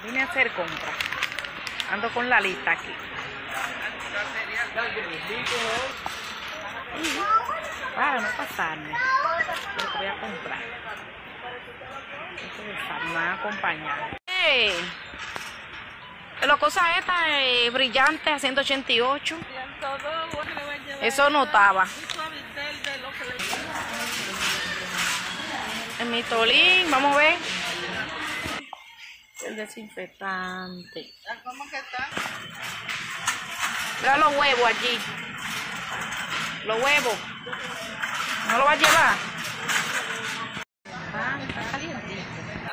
Vine a hacer compras. Ando con la lista aquí. Para no pasarme. Lo que voy a comprar. Me van a acompañar. La cosa esta brillante a 188. Eso no estaba. En mi tolín, vamos a ver. El desinfectante. ¿Cómo que está? Mira los huevos allí. Los huevos. ¿No lo vas a llevar? Ah, está calientito.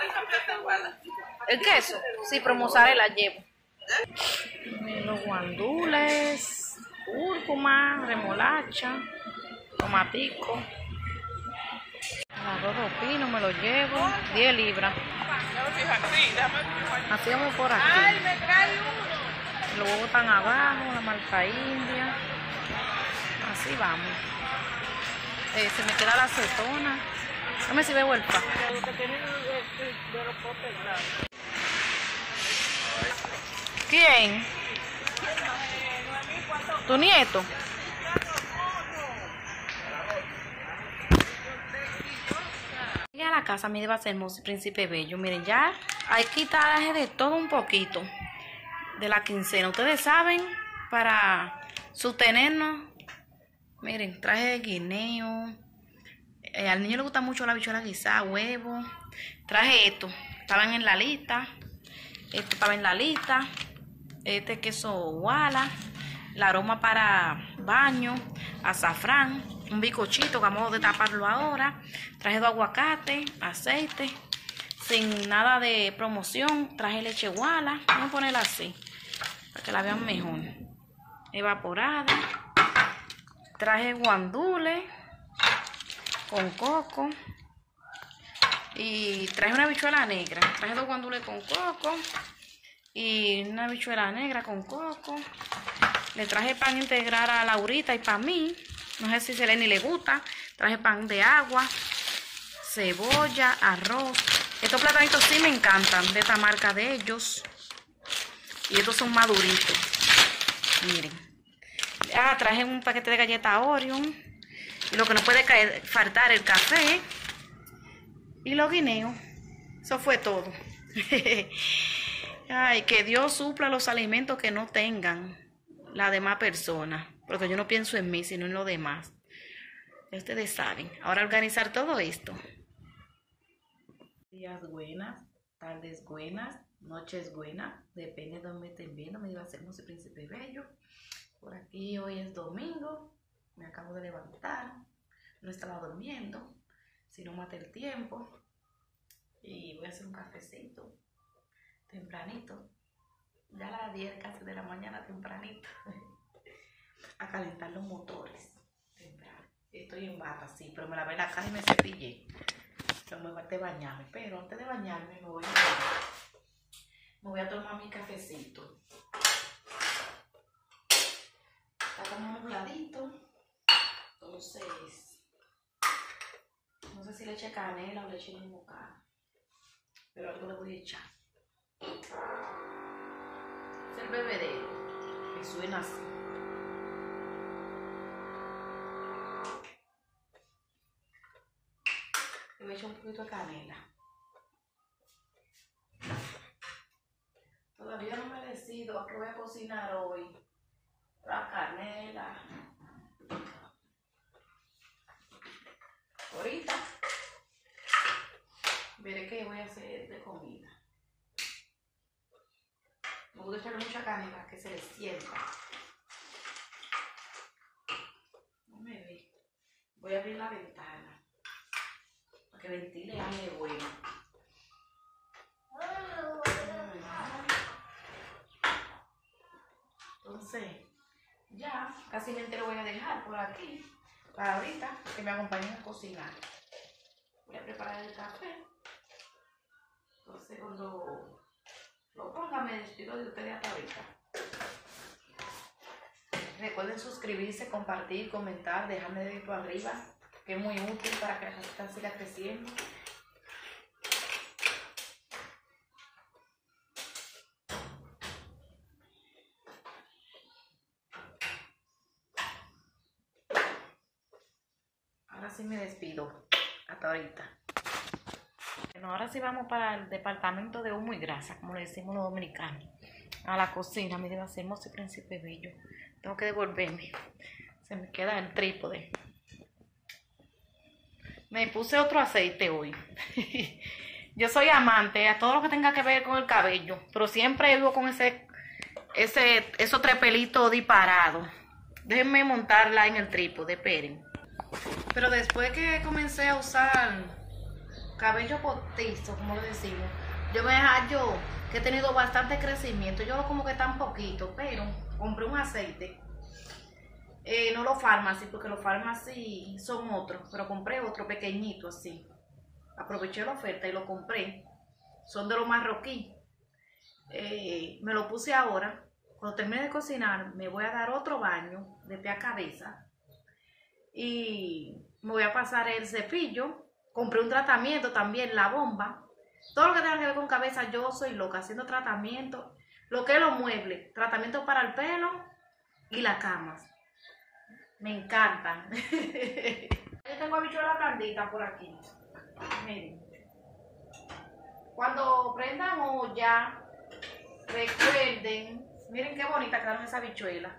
¿El queso? Sí, pero mozzarella llevo. Los guandules, cúrcuma, remolacha, tomatico. Arroz pino me lo llevo, 10 libras. Así vamos por aquí. Los huevos están abajo, la marca India. Así vamos. Se me queda la acetona. Dame si veo el pan. ¿Quién? ¿Tu nieto? Llegué a la casa, mire, va a ser hermoso, príncipe bello. Miren, ya hay quitaje de todo un poquito de la quincena. Ustedes saben, para sostenernos. Miren, traje de guineo. Al niño le gusta mucho la habichuela guisada, huevo. Traje esto, estaban en la lista. Esto estaba en la lista. Este queso Wala, la aroma para baño, azafrán, un bizcochito que vamos a taparlo ahora. Traje 2 aguacates, aceite, sin nada de promoción. Traje leche Wala, vamos a ponerla así, para que la vean mejor. Evaporada. Traje guandules con coco. Y traje una habichuela negra. Traje 2 guandules con coco. Y una habichuela negra con coco. Le traje pan integral a Laurita y para mí. No sé si Seleni le gusta. Traje pan de agua, cebolla, arroz. Estos platanitos sí me encantan, de esta marca de ellos. Y estos son maduritos. Miren. Traje un paquete de galletas Oreo. Y lo que no puede faltar, el café. Y los guineos. Eso fue todo. Ay, que Dios supla los alimentos que no tengan las demás personas. Porque yo no pienso en mí, sino en los demás. Ya ustedes saben. Ahora organizar todo esto. Días buenas, tardes buenas, noches buenas. Depende de donde me estén viendo. Me iba a hacer hermoso príncipe bello. Por aquí hoy es domingo. Me acabo de levantar. No estaba durmiendo. Si no maté el tiempo. Y voy a hacer un cafecito. Tempranito, ya a las 10 casi de la mañana, tempranito, a calentar los motores, temprano. Estoy en bata, sí, pero me lavé la cara y me cepillé. Pero me falta bañarme, pero antes de bañarme me voy a tomar mi cafecito. Está como nubladito, entonces, no sé si le eché canela o le eché mocada, pero algo le voy a echar. Es el bebedero que suena así. Le voy a echar un poquito de canela. Todavía no me decido a qué voy a cocinar hoy. La canela. Ahorita veré qué voy a hacer de comida. Me gusta echarle mucha canela, que se le sienta. No me ve. Voy a abrir la ventana para que ventile aire bueno. Entonces, ya casi lo voy a dejar por aquí para ahorita que me acompañen a cocinar. Voy a preparar el café. Entonces, cuando lo ponga, me despido de ustedes hasta ahorita. Recuerden suscribirse, compartir, comentar, dejarme dedito arriba, que es muy útil para que la casita siga creciendo. sí me despido. Hasta ahorita. Bueno, ahora sí vamos para el departamento de humo y grasa, como le decimos los dominicanos. A la cocina, me debe hacer Hermoso y Príncipe Bello. Tengo que devolverme. Se me queda el trípode. Me puse otro aceite hoy. Yo soy amante a todo lo que tenga que ver con el cabello, pero siempre vivo con esos tres pelitos disparados. Déjenme montarla en el trípode, esperen. Pero después que comencé a usar cabello postizo, como le decimos, yo me hallo que he tenido bastante crecimiento. Yo como que tan poquito, pero compré un aceite. No los Pharmacy, porque los Pharmacy son otros, pero compré otro pequeñito así. Aproveché la oferta y lo compré. Son de los marroquí. Me lo puse ahora. Cuando termine de cocinar, me voy a dar otro baño de pie a cabeza. Y me voy a pasar el cepillo. Compré un tratamiento también, la bomba. Todo lo que tenga que ver con cabeza, yo soy loca haciendo tratamiento. Lo que es los muebles, tratamiento para el pelo y las camas. Me encantan. Yo tengo habichuela blandita por aquí. Miren. Cuando prendan olla, recuerden, miren qué bonita quedaron esas habichuelas.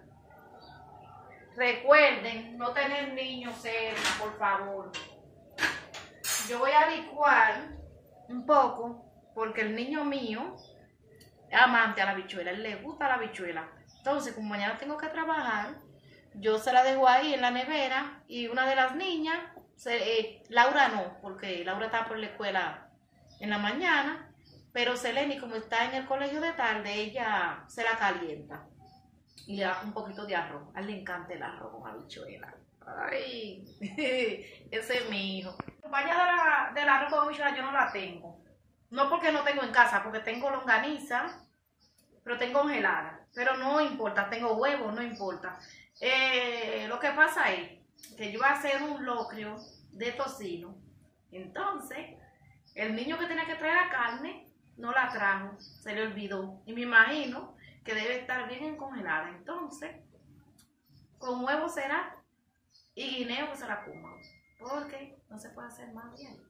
Recuerden no tener niños cerca, por favor. Yo voy a licuar un poco, porque el niño mío es amante a la habichuela, él le gusta la habichuela. Entonces, como mañana tengo que trabajar, yo se la dejo ahí en la nevera y una de las niñas, Laura no, porque Laura está por la escuela en la mañana, pero Seleni, como está en el colegio de tarde, ella se la calienta y le da un poquito de arroz. A él le encanta el arroz con habichuela. Ay, ese es mi hijo. Compañía del arroz con habichuela yo no la tengo. No porque no tengo en casa, porque tengo longaniza, pero tengo congelada. Pero no importa, tengo huevos, no importa. Lo que pasa es que yo voy a hacer un locrio de tocino. Entonces, el niño que tenía que traer la carne no la trajo, se le olvidó. Y me imagino que debe estar bien congelada. Entonces, con huevo será y guineo que se la coma. Porque no se puede hacer más bien.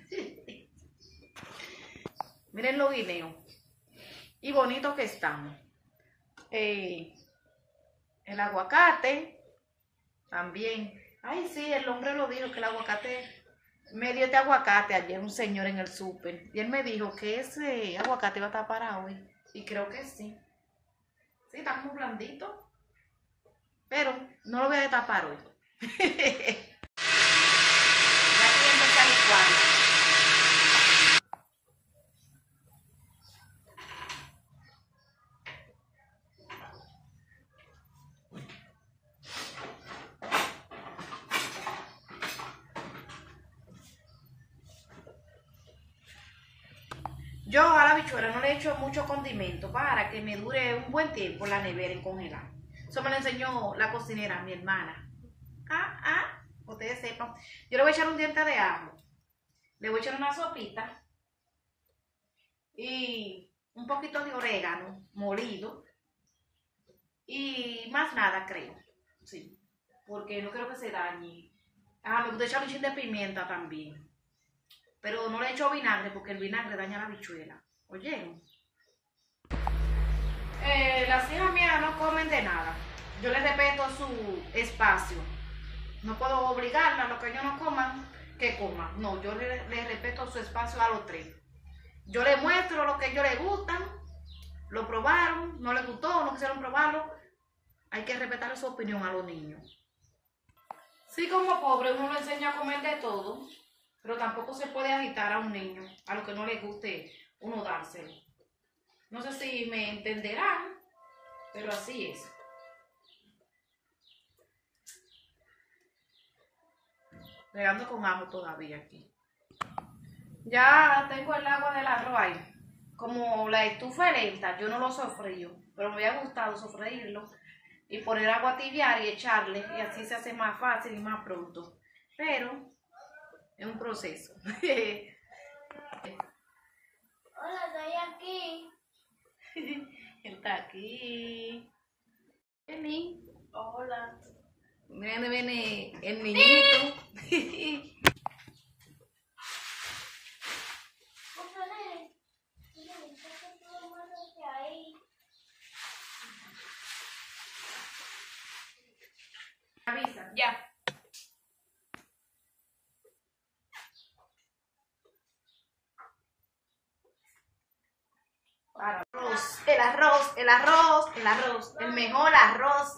Miren los guineos. Y bonitos que están. El aguacate también. Ay, sí, el hombre lo dijo, que el aguacate, me dio este aguacate ayer un señor en el súper. Y él me dijo que ese aguacate va a estar para hoy. Y creo que sí. Sí, está como blandito. Pero no lo voy a destapar hoy. Ya quiero empezar a licuar. Yo a la habichuela no le echo mucho condimento para que me dure un buen tiempo en la nevera en congelar. Eso me lo enseñó la cocinera, mi hermana. Ustedes sepan. Yo le voy a echar un diente de ajo. Le voy a echar una sopita. Y un poquito de orégano molido. Y más nada, creo. Sí. Porque no creo que se dañe. Me gusta echar un chin de pimienta también. Pero no le echo vinagre porque el vinagre daña la habichuela. ¿Oyeron? Las hijas mías no comen de nada. Yo les respeto su espacio. No puedo obligarlas a lo que ellos no coman, que coman. No, yo les respeto su espacio a los tres. Yo les muestro lo que a ellos les gustan. Lo probaron, no les gustó, no quisieron probarlo. Hay que respetar su opinión a los niños. Sí, como pobre uno le enseña a comer de todo. Pero tampoco se puede agitar a un niño, a lo que no le guste uno dárselo. No sé si me entenderán, pero así es. Regando con ajo todavía aquí. Ya tengo el agua del arroz ahí. Como la estufa es lenta, yo no lo sofrío, pero me había gustado sofreírlo y poner agua a tibiar y echarle, y así se hace más fácil y más pronto. Pero es un proceso. Hola, estoy aquí. Él está aquí. Vení. Hola. Miren, viene el niñito. Avisa, ya. Arroz, el arroz, el arroz, el arroz, el mejor arroz.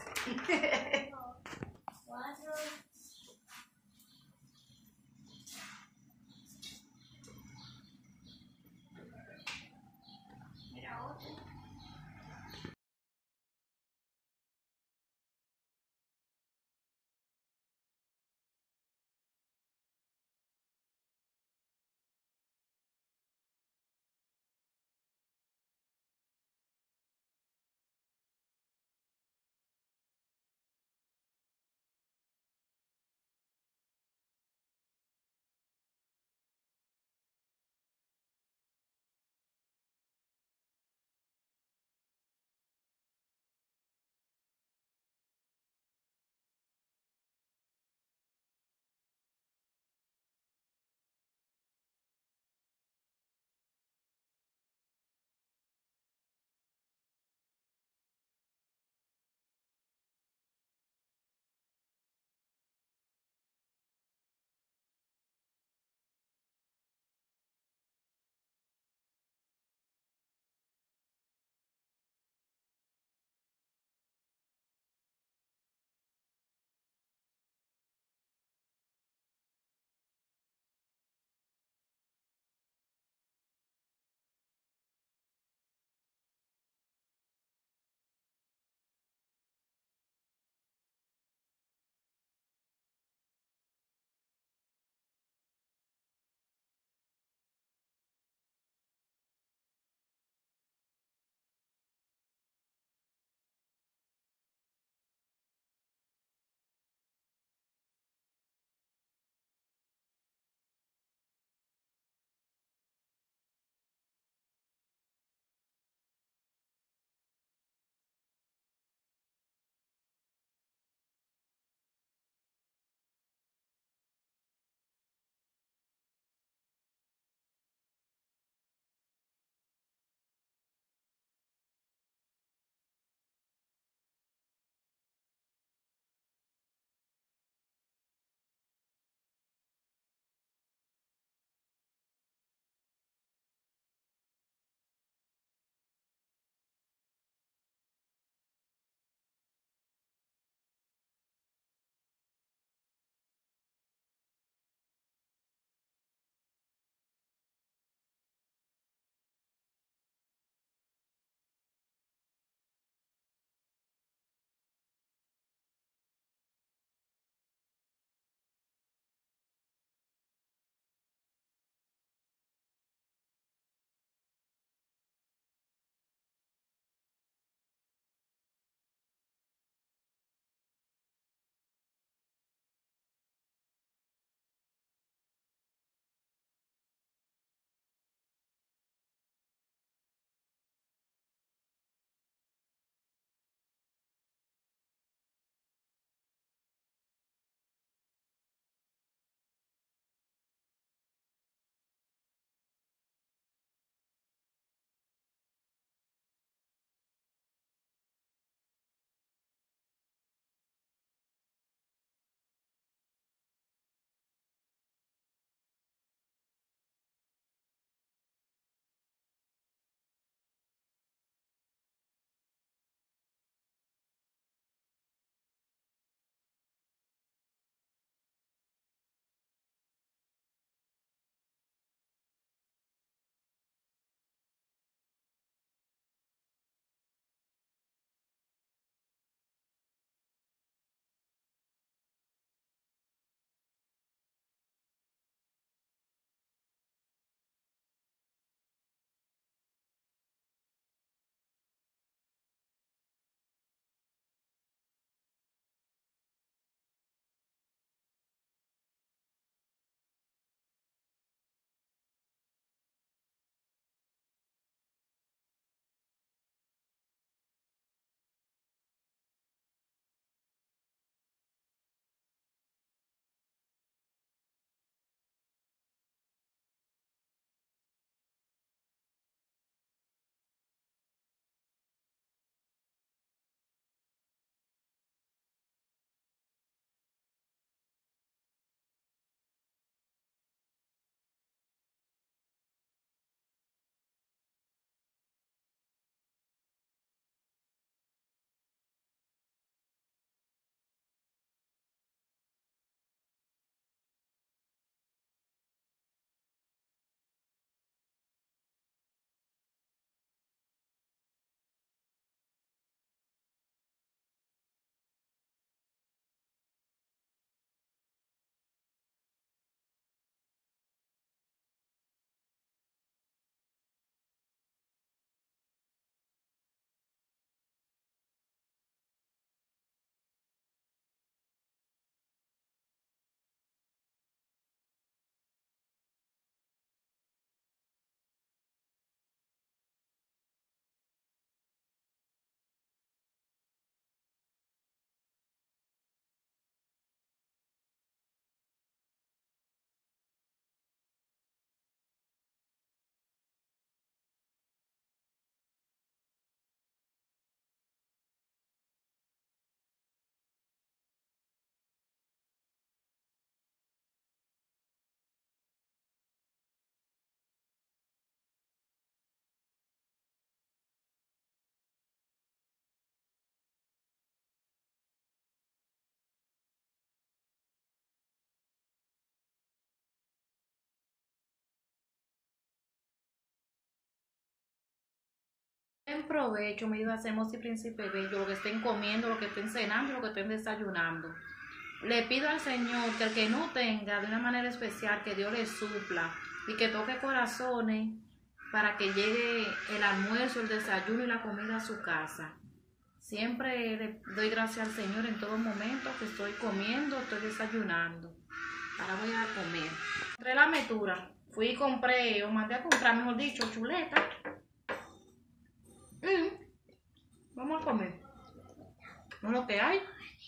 buen provecho, mi Dios, hacemos y príncipe bello, lo que estén comiendo, lo que estén cenando, lo que estén desayunando. Le pido al Señor que el que no tenga, de una manera especial, que Dios le supla y que toque corazones para que llegue el almuerzo, el desayuno y la comida a su casa. Siempre le doy gracias al Señor en todo momento que estoy comiendo, estoy desayunando. Ahora voy a comer. Compré la metura. Fui y compré, o mandé a comprar, mejor dicho, chuleta. Vamos a comer. No es lo que hay.